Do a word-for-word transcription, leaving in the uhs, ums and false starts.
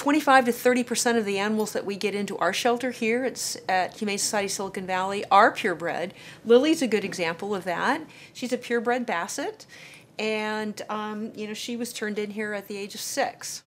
twenty-five to thirty percent of the animals that we get into our shelter here it's at Humane Society Silicon Valley are purebred. Lily's a good example of that. She's a purebred Basset, and um, you know, she was turned in here at the age of six.